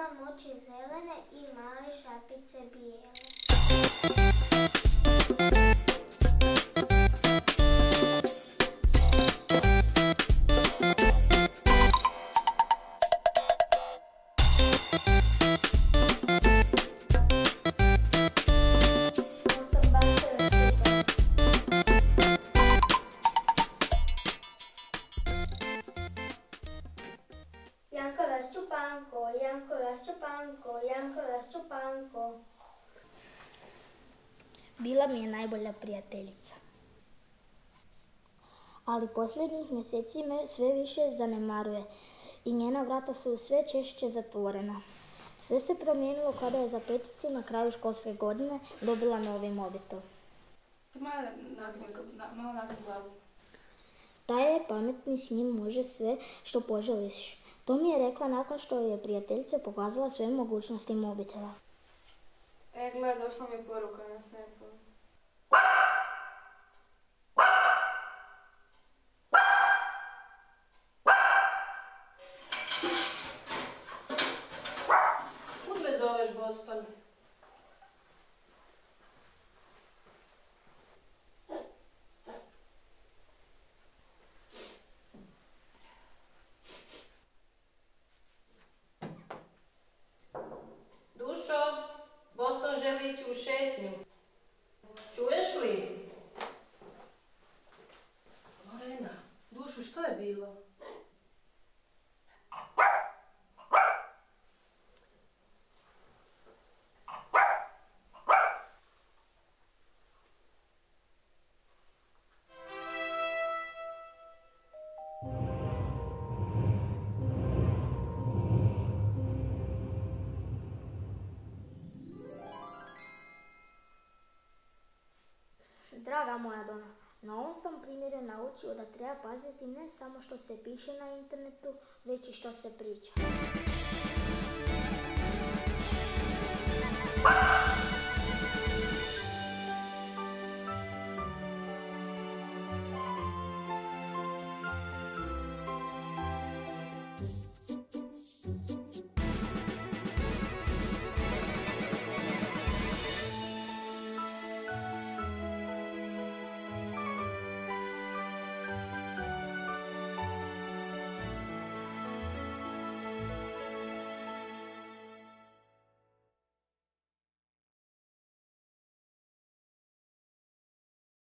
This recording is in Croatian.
Imam oči zelene i male šapice bijele. Janko Raščupanko, Janko Raščupanko, Janko Raščupanko. Bila mi je najbolja prijateljica. Ali posljednjih mjeseci me sve više zanemaruje i njena vrata su sve češće zatvorena. Sve se promijenilo kada je za peticu na kraju školske godine dobila novi mobitel. Malo nagni glavu. Taj je pametni, s njim može sve što poželiš. To mi je rekla nakon što je prijateljica pokazala sve mogućnosti mobitela. Gledaj, došla mi je poruka na Snapu. Kud me zoveš, Boston? Boston želi ići u šetnju. Čuješ li? Lorena, Dušo, što je bilo? Draga moja Dona, na ovom sam primjeru naučio da treba paziti ne samo što se piše na internetu, već i što se priča.